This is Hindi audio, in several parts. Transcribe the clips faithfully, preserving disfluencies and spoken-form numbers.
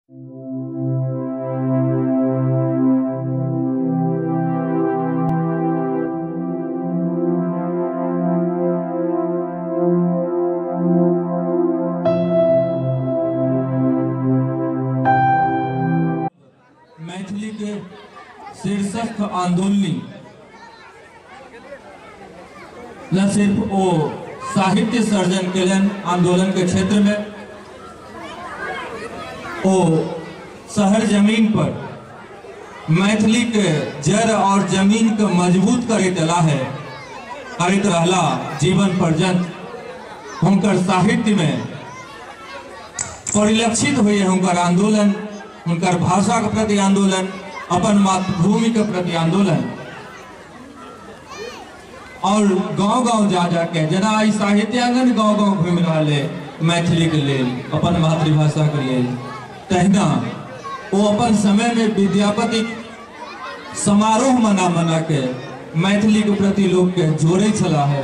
मैथिली के शीर्षक आंदोलनी न सिर्फ वो साहित्य सर्जन के आंदोलन के क्षेत्र में वो शहर जमीन पर मैथिली के जड़ और जमीन के मजबूत करे चला है, करत रहला जीवन पर्यंत। हुनकर साहित्य में परिलक्षित हुए हुनकर आंदोलन, हुनकर भाषा के प्रति आंदोलन, अपन मातृभूमि के प्रति आंदोलन। और गांव गांव जा जाके जना आई साहित्यांगन गांव गांव घूम रहा है मैथिली के लिए, अपन मातृभाषा के लिए। तहिना वो अपन समय में विद्यापति समारोह मना मना के मैथिली के प्रति लोग के जोड़े चला है,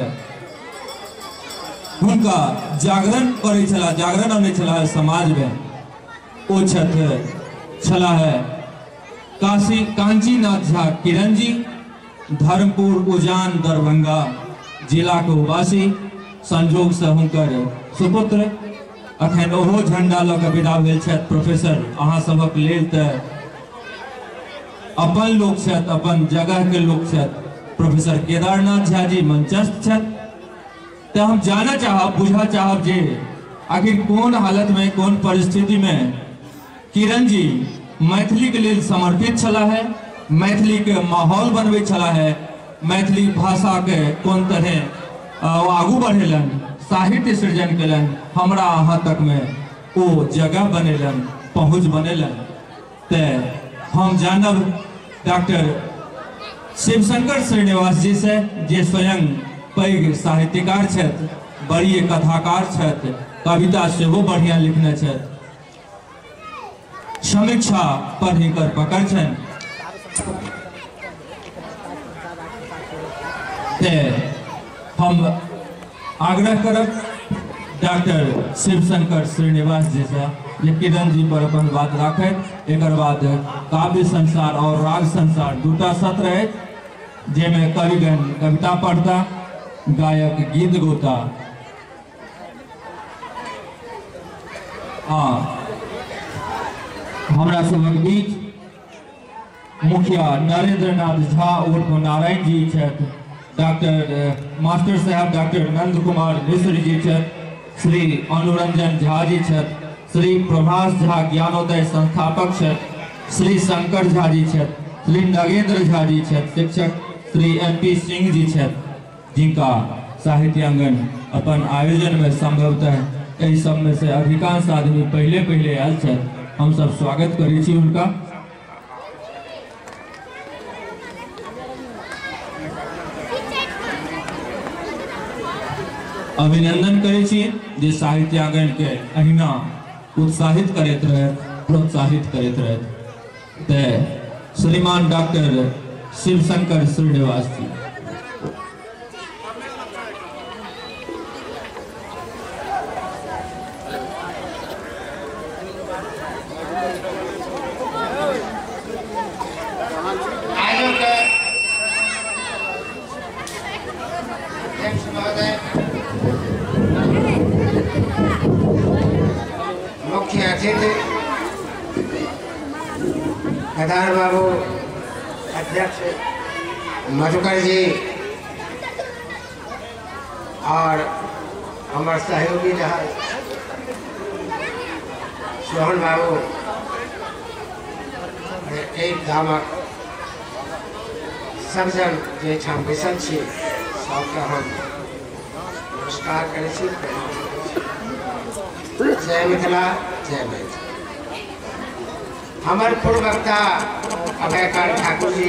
उनका जागरण करे चला, जागरण आने चला है समाज में। वो छत चला है काशी कांचीनाथ झा किरण जी, धर्मपुर उजान दरभंगा जिला के वासी, संजोग से हुनकर सुपुत्र अखन ओहो झंडा लऽ के विदा भेल छथि। प्रोफेसर अहाँ सभक लेल तऽ अपन लोक छथि, अपन जगह के लोक छथि। प्रोफेसर केदारनाथ झा जी मंचस्थ छथि। तो हम जानना चाहब, बुझा चाहब जे आखिर कोन हालत में, कोन परिस्थिति में किरण जी मैथिली के लिए समर्पित छला है, मैथिली के माहौल बनबे छला है, मैथिली भाषा के कोन तरह आगू बढ़ेलन, साहित्य सृजन केलन, हमरा अहाँ तक में वो जगह बनेलन, पहुँच बनेलन। ते हम जानब डॉक्टर शिवशंकर श्रीनिवास जी से, जे स्वयं पैघ साहित्यकार छथि, बड़ी कथाकार छथि, कविता सेहो बढ़िया लिखने छथि, समीक्षा पर हिनकर पकड़ छनि। हम आग्रह करब डॉक्टर शिवशंकर श्रीनिवास जी से जे किरण जी पर अपन बात रखत। एक बाद काव्य संसार और राग संसार दूटा सत्र है, जेमे कविगण कविता पढ़ता, गायक गीत गोता। हाँ, हमरा सबक बीच मुखिया नरेंद्र नाथ झा उर्फ नारायण जी छथि, डॉक्टर मास्टर साहब डॉक्टर नंद कुमार मिश्र जी छथि, श्री अनुरंजन झा जी छथि, श्री प्रभास झा ज्ञानोदय संस्थापक छथि, श्री शंकर झा जी छथि, श्री नगेंद्र झा जी छथि, शिक्षक श्री एम पी सिंह जी छथि, जिनका साहित्यांगन अपन आयोजन में संभवतः एहि सब में से अधिकांश आदमी पहले पहले आयल छथि। हम सब स्वागत करै छी उनका। अभिनंदन करै छी जे साहित्यांगन के अहिना उत्साहित करैत रहे, प्रोत्साहित करैत रहे। ते श्रीमान डॉक्टर शिवशंकर श्रीनिवास जी। मुख्य अतिथि प्रधान बाबू, अध्यक्ष मधुकर जी और हमारे सहयोगी रहा सोहन बाबू, एक गामक सब जन जे ठाम बैसल छी सबके हम नमस्कार करै छी। जय मिथिला, जय मैथिली। हमारे पूर्ववक्ता अभयकर ठाकुर जी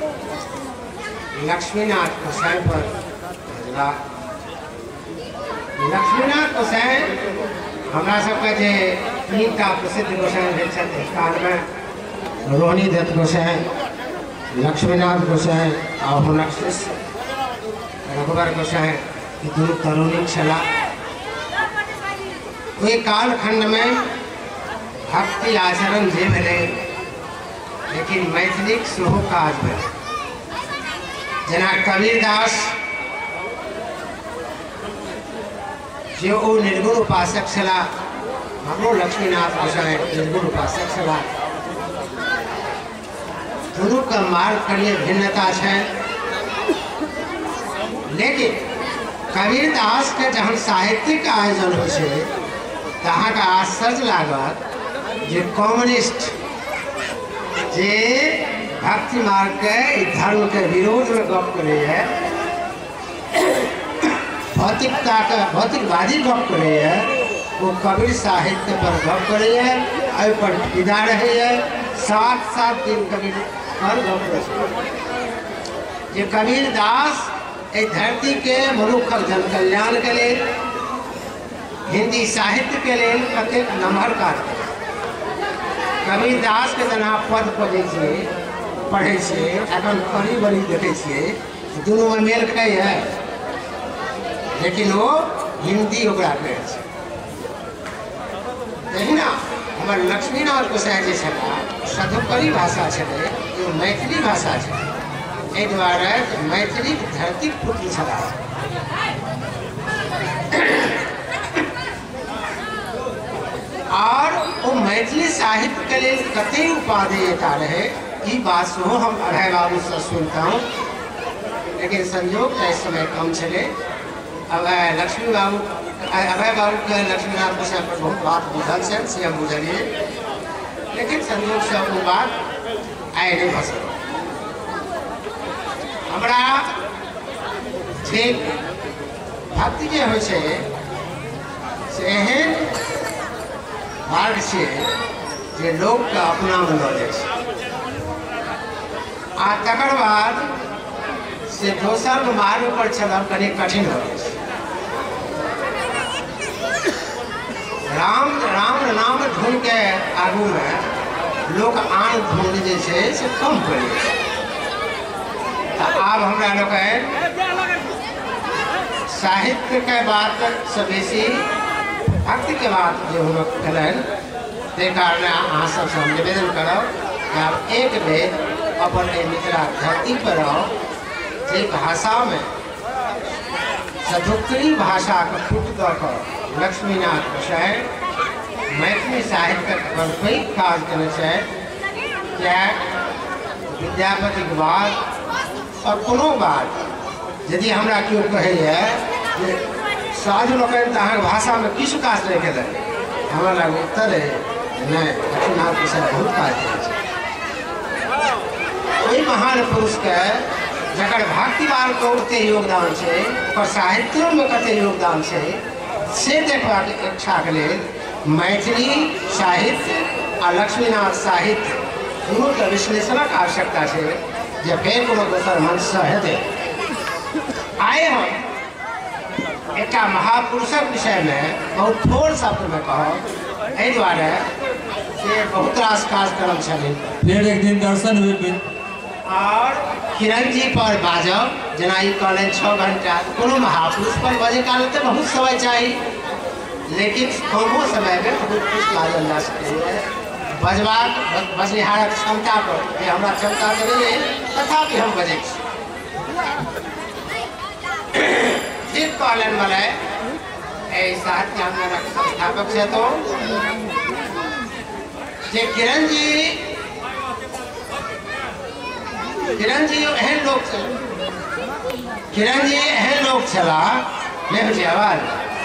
लक्ष्मीनाथ गोसाई पर लक्ष्मीनाथ गोसाई हमरा सबके जे तीन टा प्रसिद्ध गोसाई भेल छथि काल में, रोहिणी दत्त गोसाई, लक्ष्मीनाथ गोसाई और हुनक शिष्य रघुवर गोसाई, दुनू तरुणी छला। ओहि कालखंड में भक्ति आचरण जे भेलै लेकिन मैथिलीक सेहो काज भेलै। जेना कबीरदास जे ओ निर्गुण उपासक छलाह, हमरो लक्ष्मीनाथ गोसाई निर्गुण उपासक छलाह। दुनू के मार्ग के लिए भिन्नता है, लेकिन कबीरदास के जहन साहित्यिक आयोजन हो तहाँ का आश्चर्य लागत जे कम्युनिस्ट जे भक्ति मार्ग के धर्म के विरोध में गप करे है, भौतिकता का भौतिकवादी गप करे है, वो कबीर साहित्य पर गप करे है, अय पर विदा रहे है। सात सात दिन कबीर पर गप करे जे कबीर दास एक धरती के मनुख जन कल्याण के लिए, हिंदी साहित्य के लिए कते नम्हर काज करे। कबीर दास के जना पद पढ़े पढ़े अखन कड़ी बड़ी देखे दोनों में मेल खाई है, लेकिन वो हिंदी ओकरा कहै छै। तहिना हमर लक्ष्मीनाथ गोसाई जे छला सदुपरी भाषा छलै, जो मैथिली भाषा छै, एहि दुआरे मैथिली धरती पुत्र छला। और वो मैथिली साहित्य के लिए कते उपादेयता रहे, ये बात सेहो हम अभय बाबू से सुनता हूँ, लेकिन संयोग इस समय कम चले। अभय लक्ष्मी बाबू अभय बाबू के लक्ष्मीनाथ गोसाई पर बहुत बात बुझल छन से हम बुझलिए, लेकिन संयोग से वो बात आए नहीं भस। हमरा जे भक्ति जे होइ छै से एहन मार्ग से जे लोग के अपना में लऽ जाइ छै, आ तकर बाद से दोसर मार्ग पर चलब कनी कठिन हो जाइ छै। राम राम नाम धुन के आगू में लोग आन धुन जे छै से कम पड़े। आब हमरा लोग साहित्य के बात से बेसी भक्ति के बात जो हम कलन, ते कारण अहाँ सबसे हम निवेदन करब कि आप एक बेर अपन मिथिला धरती पर आओ, जे भाषा में सदुपरी भाषा के फुट दऽ कऽ लक्ष्मीनाथ गोसाई मैथिली साहित्य पर पैघ काज केने छै। क्या विद्यापति के बाद और कोनो बात यदि हमरा केओ कहैए जे साधु लोक अहाँ भाषा में किछु काज नहीं केले, हमरा लग उत्तर है नहीं, लक्ष्मीनाथ गोसाई बहुत काज केने छै। ओहि महान पुरुष के जकर भक्ति मार्ग के ओते योगदान है, और साहित्यों में कते योगदान है, से देखबाक इच्छा के लिए मैथिली साहित्य आ लक्ष्मीनाथ साहित्य दुनू के विश्लेषणक आवश्यकता है, जे फेर कोनो दोसर मंच से हेतै। आए हम एक महापुरुषक विषय में बहुत थोड़ शब्द में कहब, एहि दुआरे से बहुत रास कार्यक्रम छलै। फिर एक दिन दर्शन हुए और किरण जी पर बाजब, जना ई कहलन छः घंटा, कोनो महापुरुष पर बजे काल तो बहुत समय चाहिए, लेकिन कमो समय में बहुत कुछ लागल जा सकैए। बजबाक बजनिहारक क्षमता पर जे हमरा क्षमता तो नहीं है, तथापि हम बजै छी। ठीक कहलन वाला साहित्य आंदोलनक संस्थापक से तो जे किरण जी किरण जी एहन लोग किरण जी एहन लोग छला नहीं हो छै आवाज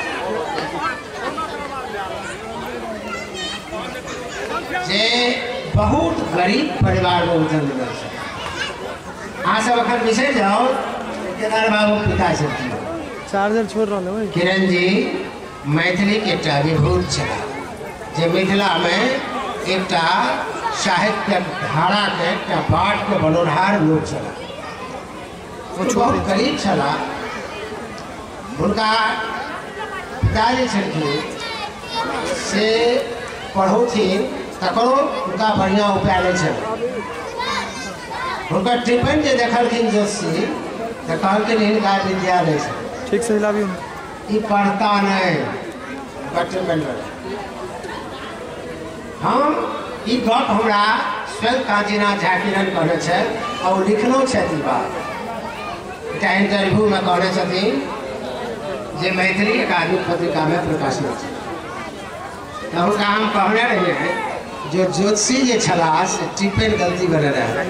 जे बहुत गरीब परिवार में जन्म गए। अहाँ सब अखन बिसरि जाओ केदार बाबू पिता छथिन, चार्जर छोड़ रहा है। किरण जी मैथिली के एकटा विभूत छला, जे मिथिला में एकटा साहित्य धारा के एकटा बाट के बनोहार लोग छला। बहुत गरीब छला, उनका पिताजी छलखिन से पढ़ौथिन तकरो उनका बढ़िया उपाय नहीं छल। उनका टिफिन जे देखलखिन जोशी तो कहलखिन हिनका विद्या नहीं छल, ठीक से हिलाबी ई पढ़ता नहीं, टिफिन हम ई गप हमरा स्वयं कांचीनाथ झा किरण कहने छे और लिखनो छे ई बात एकटा इंटरव्यू में कहने छथिन जे मैथिली अकादमी पत्रिका में प्रकाशित छे तो हुनका हम कहने रहिए जो ज्योतिषी जे छला से टिप्पण गलती भेले रहे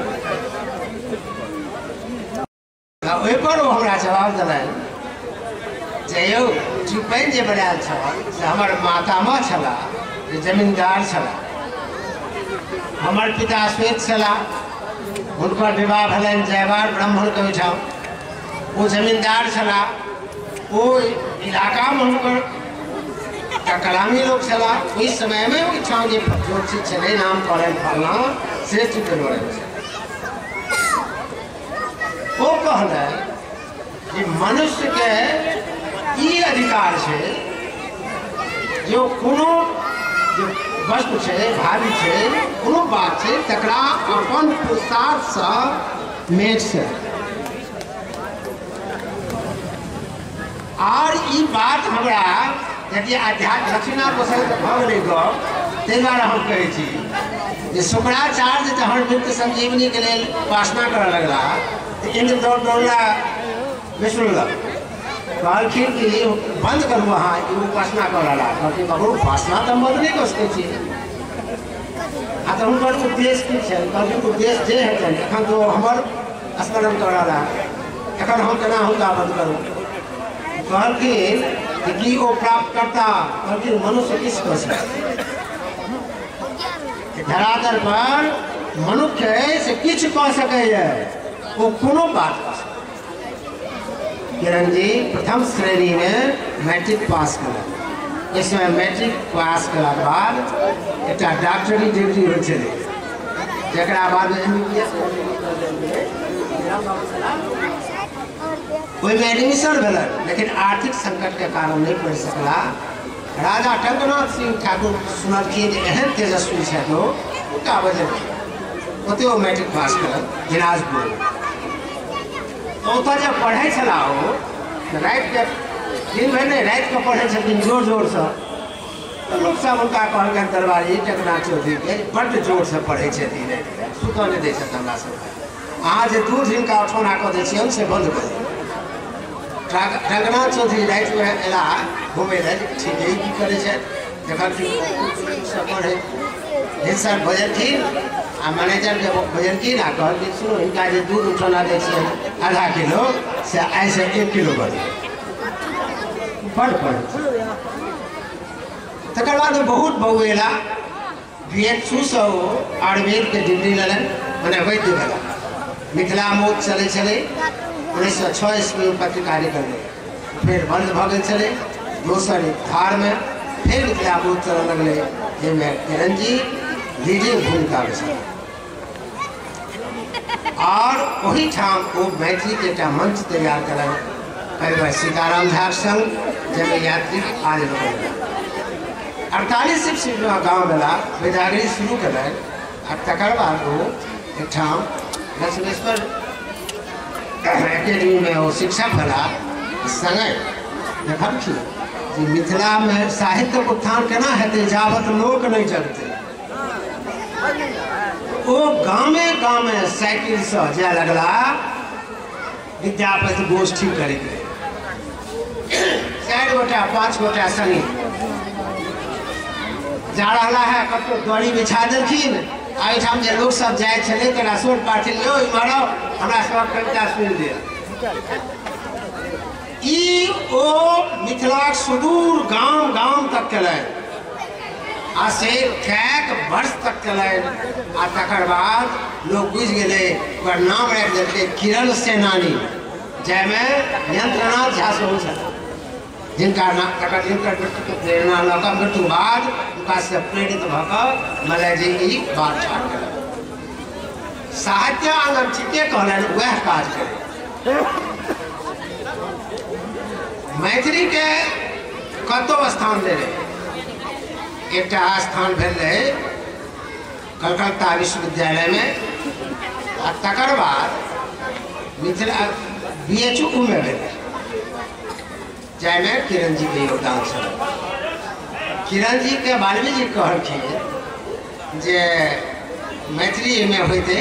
ओहि पर वो हमरा जवाब दिलन जे यौ टिप्पण जे बनायल छल से हमर मातामह छला जे जमींदार छला हमर पिता श्वेत छला हुनकर विवाह भेलनि जयवार ब्राह्मण के ओहिठाम वो जमींदार छला वो इलाका में हुनकर कलामी लोग छला उस समय में ओहिठाम जे ज्योतिषी छलै नाम कहलनि फलना से टिप्पण बनल वो कहले कि मनुष्य के ई अधिकार है जो कोनो जो वस्तु है भावी है कोनो बात है तकरा अपन पुरुषार्थ से मेट से और ई बात हमरा यदि आध्यात्म लक्ष्मीनाथ गोसाई के भऽ गेलै गप ताहि दुआरे हम कहै छी जे शुक्राचार्य जहन मृत्यु संजीवनी के लेल उपासना करऽ लगला तो इंद्र दौड़ दौड़ला विष्णु लग कहलखिन कि बंद करू अहाँ ई उपासना करऽ ला कहलखिन बाबू उपासना तऽ हम बंद नहि कऽ सकै छी आ तऽ हुनकर उद्देश्य की छै कहलखिन उद्देश्य जे हेतनि एखन तो हमर स्मरण करऽ ला एखन हम केना हुनका बंद करू कहलखिन कि ओ प्राप्त करता कहलखिन मनुष्य किस कऽ सकैए धरातल पर मनुष्य से किछ कऽ सकैए वो कोनो बात कऽ सकैए किरण जी प्रथम श्रेणी में मैट्रिक पास करें इसमें मैट्रिक पास कला के बाद एक डॉक्टरी डिग्री हो चले जरा बाद में एडमिशन भेल लेकिन आर्थिक संकट के कारण नहीं पढ़ सकला राजा टंकनाथ सिंह ठाकुर सुनलखिन एहन तेजस्वी है तो उनका वजह ओते वो मैट्रिक पास कर दिनाजपुर तो ओतऽ जब पढ़े छला ओ रात के दिन भर नहीं रात के पढ़े छथिन जोर जोर से तो लोग सब उनका कहलकनि दरबारी टंकनाथ चौधरी के बड्ड जोर से पढ़े छथिन सुतऽ नहि दै छथि हमरा सबके अहाँ जे दूध हिनका उठौना कऽ दै छियनि से बंद कऽ दियौ टंकनाथ चौधरी रात में एला घूमे लए ठीक है की करे छै जखन सब पढ़े हिस्सा बजलखिन आ मैनेजर के बजलखिन आ कहलखिन सुनो हिनका जे दूध उठौना दै छियै आधा किलो से आइ से एक किलो कर बड़ पढ़ तकर बाद बहुत बउएला बी एच सू से आयुर्वेद के डिग्री लेलन मने वैद्य भेला मिथिला मोद चले चले उन्नीस सौ छः ईस्वी में पत्रकारिता कर फिर बंद भ गए चले दोसर धार में फिर मिथिला मोद चल लगले जिसमें किरण जी लीडिंग भूमिका में और वही ठाम वो मैथिली के एक मंच तैयार करें पहले सीताराम झा संग जब यात्री आज अड़तालीस गाँव मेला विदागरी शुरू करें और तकर बाद वो एक ठाम लक्ष्मेश्वर एकेडमी में वो शिक्षक भला संगे देखलखिन कि मिथिला में साहित्य उत्थान केना हेतै जावत लोक नहीं चलते वो गामे गामे साइकिल से जाए लगला विद्यापति गोष्ठी करे चार गोटा पाँच गोटा संगी जा रहा है कतो दड़ी बिछा देलखिन एहिठाम जे लोग सब जाए छले तरा सोर पाठी लो इमरो हमरा सब कविता सुन दे ई ओ मिथिला सुदूर गांव गांव तक चले आ से कैक वर्ष तक चले आ तकर बाद लोग बुझ गेले ओकर नाम रख देलकै किरण सेनानी जैमे यंत्रनाथ झा सेहो छल जिनका नाम तकर जिनकर मृत्यु के प्रेरणा लगा मृत्यु बाद उनका से प्रेरित भऽ मलाई जी ई बात ठाड़ केलक साहित्य आंगन ठीके कहलनि वह काज करे मैथिली के कतो स्थान दे रहे एक स्थान भेल रहे कलकत्ता विश्वविद्यालय में आ तकर बाद मिथिला बी एच यू में भेल जाहिमे किरण जी के योगदान छल किरण जी के बाल्मीकि जी कहलखिन जे मैथिली में होते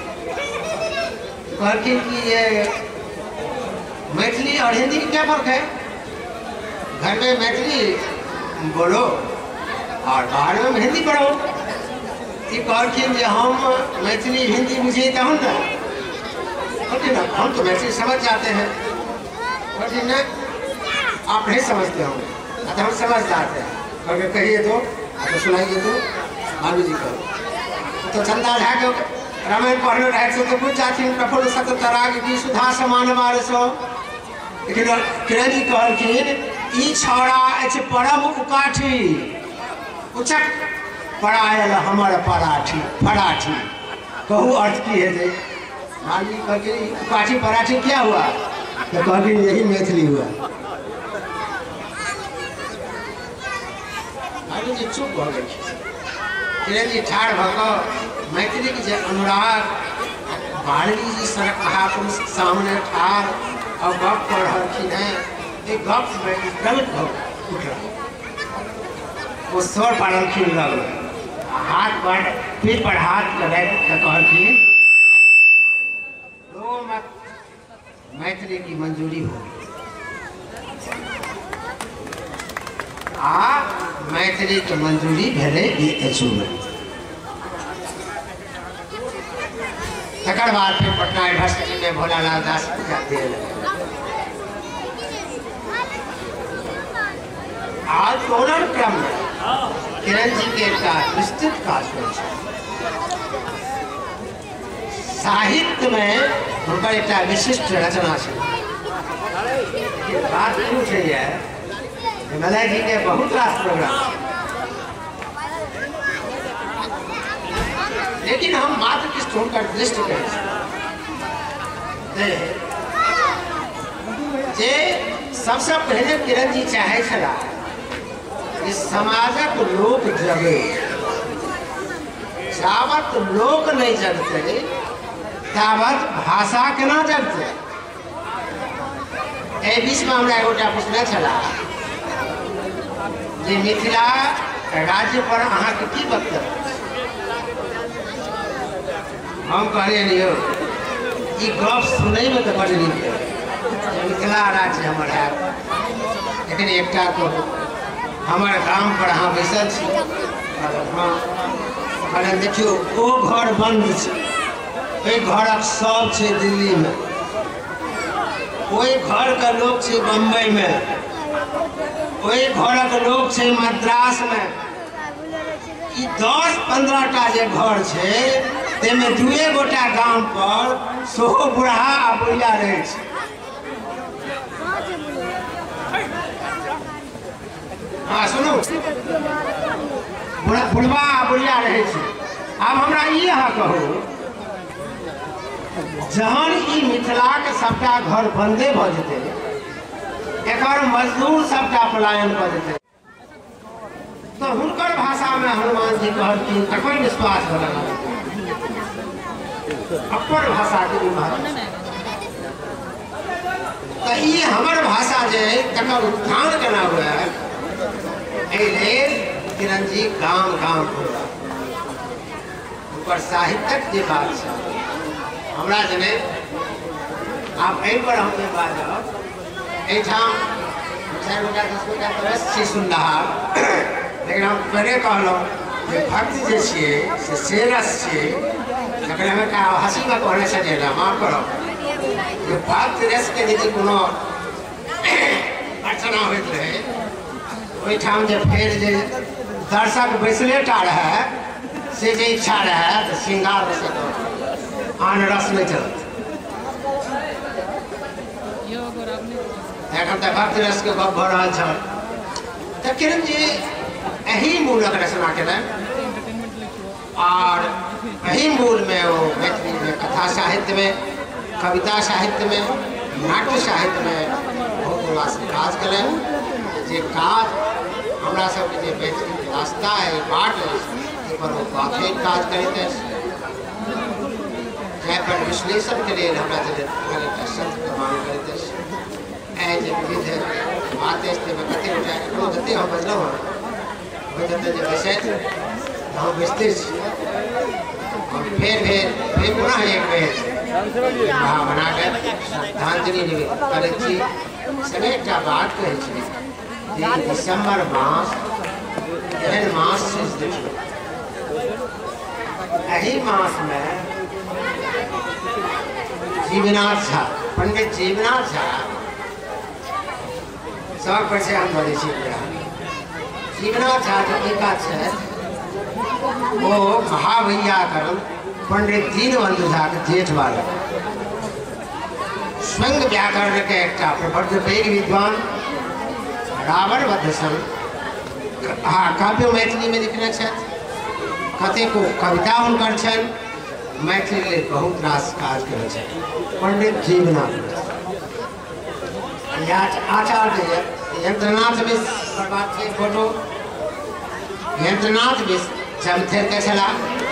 कहलखिन कि ये मैथिली और हिंदी में क्या फर्क है? घर में मैथिली बोलो और बाहर में हिंदी पढ़ो। ये कहलखिन जे हम मैथिली हिंदी बुझे तो हम ना कहते ना हम तो मैथिली समझ जाते हैं। कहते ना आप नहीं समझते हो, अच्छा हम समझदार थे। कहते कहिए तो तो सुनाइए तो भाभी जी कहो तो चंदा झा के रामायण पढ़ने रहे से तो कुछ जाती प्रफुल्ल सत तराग की सुधा समान मारे सो लेकिन किरण जी कहलखिन ई छौड़ा अछि परम उकाठी उचक पढ़ायल हमर पराठी पराठी कहू अर्थ की है जे भाभी कहलखिन उकाठी पराठी क्या हुआ? तो कहलखिन यही मैथिली हुआ। भाभी जी चुप हो गई। किरण जी ठाड़ भक मैथिली के जे अनुराग भारती जी सनक महापुरुष सामने ठाड़ और गप कर रहलखिन है। एक गप में गलत भक उठ वो स्वर पाड़लखिन लगल हाथ पर पीठ पर हाथ लगाए कहलखिन दो मत मैथिली की मंजूरी हो आ मैथिली के मंजूरी भेले तकर बाद फिर पटना यूनिवर्सिटी में भोलालाल दास पूजा दिए आज ओनर क्रम में किरण जी के एक विस्तृत काज साहित्य में उनका एक विशिष्ट रचना है। बात पूछ रही है मलय जी के बहुत रास प्रोग्राम, लेकिन हम मात्र किस का दृष्टि करें जे सबसे पहले किरण जी चाहे छला इस समाजक लोक जगे जावत लोक नहीं जगते तावत भाषा केना जगते। ए बीच में हमरा एगोटा पूछना छला जे मिथिला राज्य पर अहाँ के की वक्तव्य? हम कहलिए नहीं हो ये गप सुनै में तो बड़ नीक है मिथिला राज्य हमर है, लेकिन एकटा तो हमारे गांव पर अहाँ बैसल छी कहलिए देखियो ओ घर बंद छै, ओहि घरक सब छै दिल्ली में, ओहि घर का लोग छै बम्बई में, वही घर के लोग छे मद्रास में। ई दस पंद्रह टा जे घर छे तेमे दुए गोटा गांव पर सोहो बुढ़ा आ बुढ़िया रहे छे। हाँ सुनो बुढ़ा बुढ़वा आ बुढ़िया रहे छे। अब हमरा ई अहाँ कहू जहन ई मिथिला के सबटा घर बंदे भ जेते एकर मजदूर सबटा पलायन कर देते तो हुनकर भाषा में हनुमान जी कहलखिन तकर विश्वास हो अपन भाषा के तो ये हमर भाषा जे तकर उत्थान केना हुआ है किरण जी गांव गांव ऊपर साहित्यक जे बात है हमरा जने आप एहि पर हम बाजब एठाम चार गोटा दस गोटा तरस छी सुन रहा लेकिन हम पहले कहलहुँ जे भक्ति जे छियै से से रस छियै जखन हमें का हँसी में कहने छलियै ने माफ करब जे भक्ति रस के यदि कोनो अर्चना होइत रहे ओहिठाम जे फेर जे दर्शक बैसले टा रहे से जे इच्छा रहे तो श्रृंगार रस आन रस नहीं चलत एखन तक भक्ति रस के गप भ रहल छल तऽ किरण जी एही मूलक रचना केलनि और एही मूल में वो मैथिली में कथा साहित्य में कविता साहित्य में नाट्य साहित्य में बहुत रास काज कयलनि जे काज हमरा सबके जे मैथिली रास्ता है बाट है पर वो काफी काज करैत अछि जै पर विश्लेषण के लिए हमरा जे शब्द के मांग करैत अछि ऐ जे विविध बातें में कते उठा एको जते हम बजलहुँ हो जते जे विषय हम विस्तृत फिर फिर फिर पुनः एक बेर वहाँ बनाकर श्रद्धांजलि निवेदन करैत छी। संगे एकटा बात कहै छी जे दिसंबर मास एहन मास छै देखियौ, एही मास में जीवनाथ झा, पंडित जीवनाथ झा सब पर से हम बड़े छी। जीवनाथ झा जो एका छथि वो महावैयाकरण पंडित दीनबंधु झा के जेठ बालक, स्वयं व्याकरण के एकटा प्रबुद्ध पैघ विद्वान, रावण वध सन काव्य मैथिली में लिखने छथि, कतेको कविता हुनकर छनि, मैथिली लेल बहुत रास काज करै छथि पंडित जीवनाथ। आचार्य यंत्रनाथ मिश्र पर बात छै फोटो, यंत्रनाथ मिश्र जमथेर के छला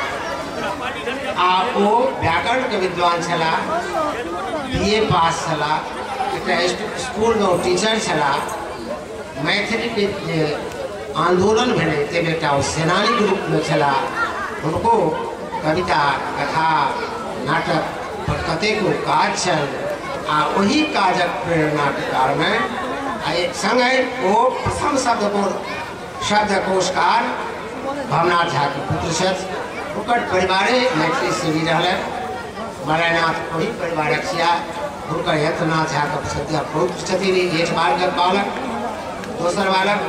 आ ओ व्याकरण के विद्वान छला, बीए पास छला, एक स्कूल में टीचर छला। मैथिली के जे आंदोलन भेलै ते बेटा ओ सेनानी के रूप में छला। उनको कविता कथा नाटक पर कतेको काज छल आ वही काजक प्रेरणा के कारणे संगे ओ प्रथम शब्दकोश शब्दकोशकार भवनाथ झा के पुत्र छथि। ओकर परिवारे मैथिली से भी रहलै, मरायनाथ वही परिवारक छिया। हुनकर यंत्रनाथ झा के सद्य पुत्र छथिन, जेठ बालक बालक दोसर बालक।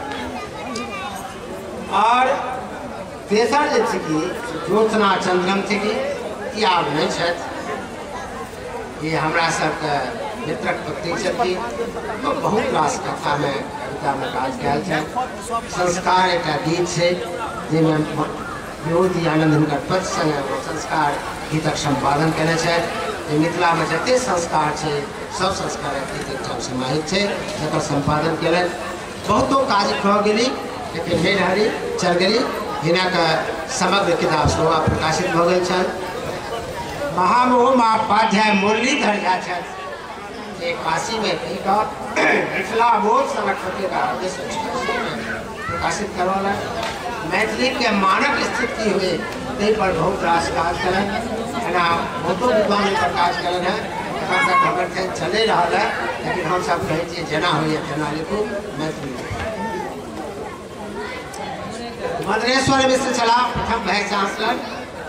और तेसर जे छै कि ज्योत्सना चंद्रम थी कि आब नहीं छथि, ये हमरा सबके मित्रक पत्नी छथिन, तो बहुत रास कथा में कविता में काज कयल छै। संस्कार एक गीत है जिसमें विभूति आनंद हुनकर पति संगे वो संस्कार गीतक संपादन केने छथि। मिथिला में जते संस्कार है सब संस्कार गीत एकठाम समाहित है, जकर संपादन केलनि। बहुतो काज भऽ गेली लेकिन मेन हरी चल गेली। हिनक समग्र किताब सेहो प्रकाशित भऽ गेल छनि। महामोह उपाध्याय मुरलीधर झा छथि, काशी में मिथिला बोध सनक पत्रिका प्रकाशित करौल। मैथिली के मानक स्थिति हुए ते पर बहुत रास काज करें, बहुतो विद्वान पर काज करें है। खबर थे चले रहा है, लेकिन हम सब कहे जना हुई जना लिखू मैथिली। मद्रेश्वर मिश्र छला प्रथम वाइस चांसलर,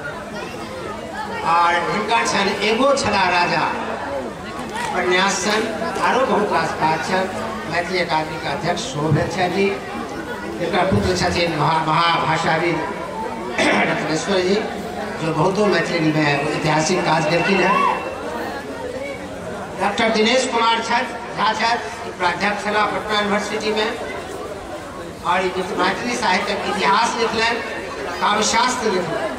और हिनकर छन एगो छला राजा उपन्यास छन, आरो बहुत रास काज छन। मैथिली अकादमी के अध्यक्ष शोभे छथि जी, जिनका पुत्र छथिन महाभाषाविद रत्नेश्वर जी, जो बहुतो मैथिली में ऐतिहासिक काज केलखिन है। डॉक्टर दिनेश कुमार झा छथि, प्राध्यापक छला पटना यूनिवर्सिटी में, और मैथिली साहित्य के इतिहास लिखलन, काव्यशास्त्र लिखलन।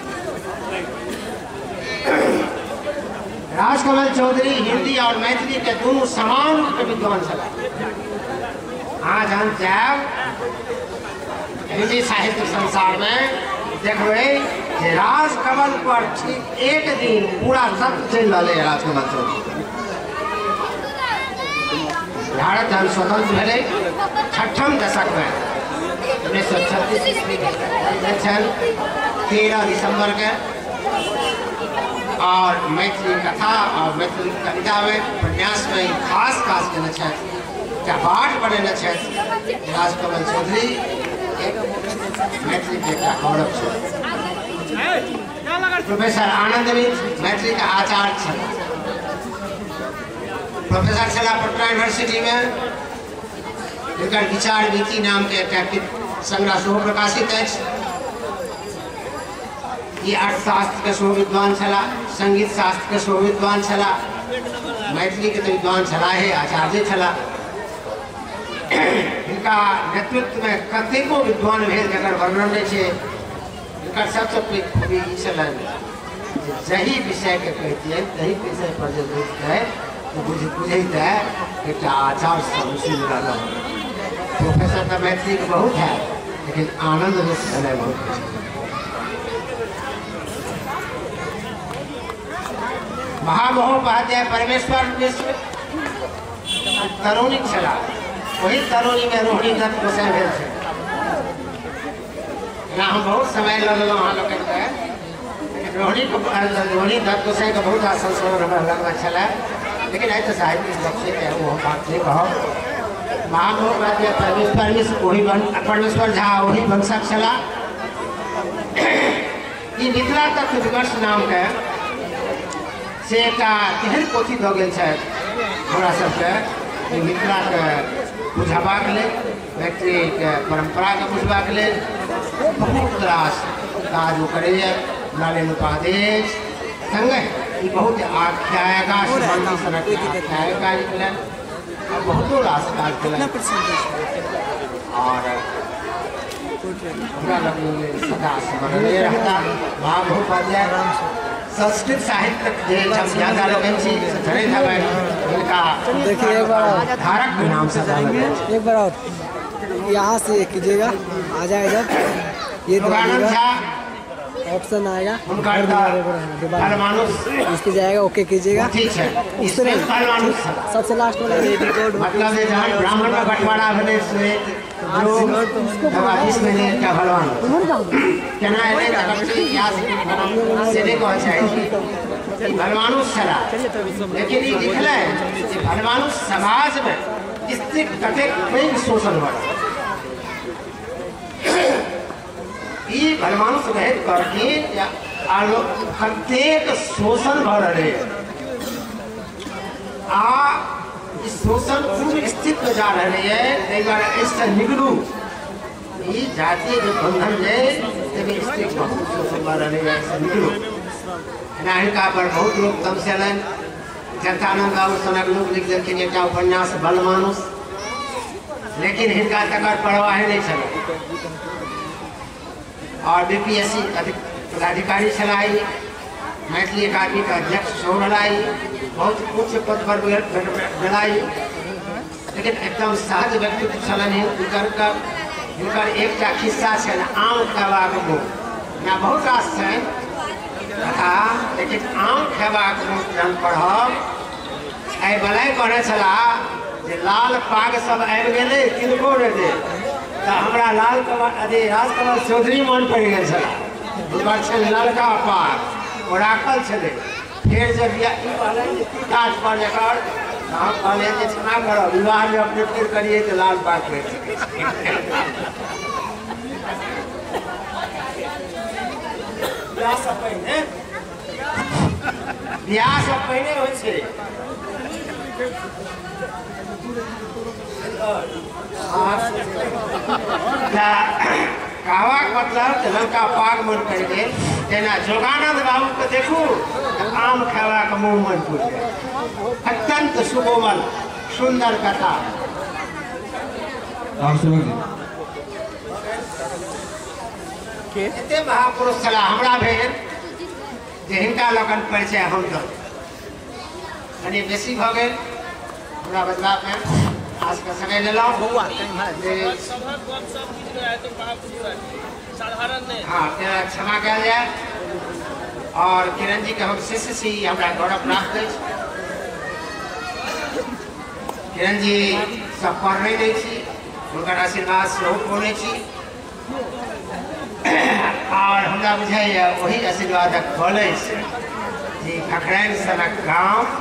राजकमल चौधरी हिंदी और मैथिली के दोनों समान रूप के विद्वान छला। आज हम जाब हिंदी साहित्य संसार में देखबे जे राजकमल पर ठीक एक दिन पूरा सत्य चल रहा है। राजकमल चौधरी भारत जब स्वतंत्र भेले छठम दशक में उन्नीस सौ छत्तीस ईस्वी तेरह दिसंबर के, और मैथिली कथा और मैथिली कविता में उपन्यास में खास खास केने छथि। क्या पाठ बनेने छथि राजकमल चौधरी, एक मैथिली के एकटा गौरव छै। प्रोफेसर आनंद मिश्र मैथिली का आचार्य छथि, प्रोफेसर छला पटना यूनिवर्सिटी में। इनकर विचार वीति नाम के एक संग्रह सेहो प्रकाशित है। ये अर्थशास्त्र के सेहो विद्वान छला, संगीत शास्त्र के सेहो विद्वान छला, मैथिली के तो विद्वान छला है, आचार्य छला। इनका नेतृत्व में कतेको विद्वान भेल जकर वर्णन नहीं है। इनका सबसे पैघ खूबी ई छलन जही विषय के कहते तही विषय पर जो लिखते है तो बुझ बुझेत है एक आचार्य संशील रहना। प्रोफेसर का मैथिली बहुत है, लेकिन आनंद मिश्र है बहुत कुछ। महामहोपाध्याय परमेश्वर मिश्र तरुणी छला, वही तरुणी में रोहिणी दत्त गोसाई भेल छे। ना हम बहुत समय लगल वहाँ लोग रोहिणी रोहिणी दत्त गोसाई का बहुत संस्मरण हमें लगता चला, लेकिन आई तो साहित्य लक्ष्य है वो बात नहीं कहो। महामहोपाध्याय परमेश्वर वही परमेश्वर झा वही वंशक चला। ये मिथिला तत्व विमर्श नाम के से एक तेहन पोथी द गेल छै हमरा सबके मिथिला के बुझबाक लेल, व्यक्तिक परंपरा के बुझबाक लेल बहुत रास काज करैए। लालन उपादेश संगे ई बहुत आख्यायिका संबंधी सनक आख्यायिका निकलन और बहुतो रास काज कलन और हमरा लग सदा स्मरणीय रहता। महामहोपाध्याय संस्कृत साहित्य जे जब ज्यादा लोगन छी धरे धबे इनका देखिए एक बार धारक के नाम से एक बार और यहाँ से कीजिएगा, आ जाए जब ये दबाइएगा ऑप्शन आएगा इस पे जाएगा, ओके कीजिएगा। ठीक है, इसमें सबसे लास्ट वाला मतलब है जहाँ ब्राह्मण का बंटवारा बने से जो इसमें ने क्या भगवान क्या ना है तकती या से ने कह चाहिए भगवानुस चला, लेकिन ये दिखला है कि भगवानुस समाज में इससे कतेक कई शोषण हो रहा ये भगवानुस भेद करके या आलो प्रत्येक शोषण भ रहे आ इस शोषण पूर्ण स्थित में जा रहे हैं। कई बार इससे निकलू ये जातीय जो बंधन है तभी स्थित बहुत शोषण भ रहे हैं, इससे निकलू ना इनका पर बहुत लोग तम से लन जनतानंद बाबू सनक लोग लिख देते हैं क्या उपन्यास बलमानुस, लेकिन इनका तकर परवाह नहीं चला और बीपीएससी पदाधिकारी चलाई, मैथिली अकादमी का अध्यक्ष चुनाई, बहुत उच्च पद पर बनाई, लेकिन एकदम सहज व्यक्तित्व चलन इनकर इनकर एक खिस्सा है ना आम खेबाक मुँह ना बहुत रास है कथा, लेकिन आम खेबाक मुँह जन पढ़ब आई बलाई कहने चला जे लाल पाग सब आबि गेलै किनको ने दे तो हमरा लाल कमल अरे राजकमल चौधरी मन पड़ गए छे ललका पाग राखल छे। फिर जब काज पर एकर हम कहले जे क्षमा करो विवाह में अपने फिर करिए तो लाल पाग कर ब्याह से पहले ब्याह से पहले होइ छे कहवा मतलब ललका पाग मन कर गए तेना जोगानंद बाबू को देखू आम खेवा का मुँह मन पूछ अत्यंत सुकोमल सुंदर कथा। एते महापुरुष चला हमरा भेल जे हिनका लगन परिचय हम दो कनी बेसी भ गेल हमरा बदला में आज का समय ले लो हाँ क्षमा कल जाए और किरण जी के हम शिष्य सी हमारा गौरव प्राप्त है। किरण जी सब पढ़ रही नहीं थी उनका आशीर्वाद से होने छी और हमरा बुझाइए वही आशीर्वादक कॉलेज जी खखरैन सनक गाँव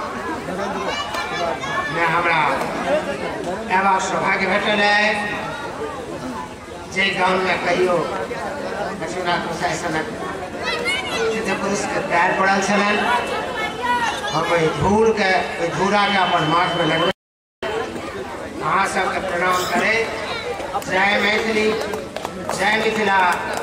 में हमरा एवं सौभाग्य भेटल है जे गाँव में कहियो लक्ष्मीनाथ गोसाई सनक सिद्ध पुरुष के पैर पड़ल छलन हम धूल के धूरा के अपन माथ में लगबे अहाँ सबके प्रणाम करे। जय मैथिली जय मिथिला।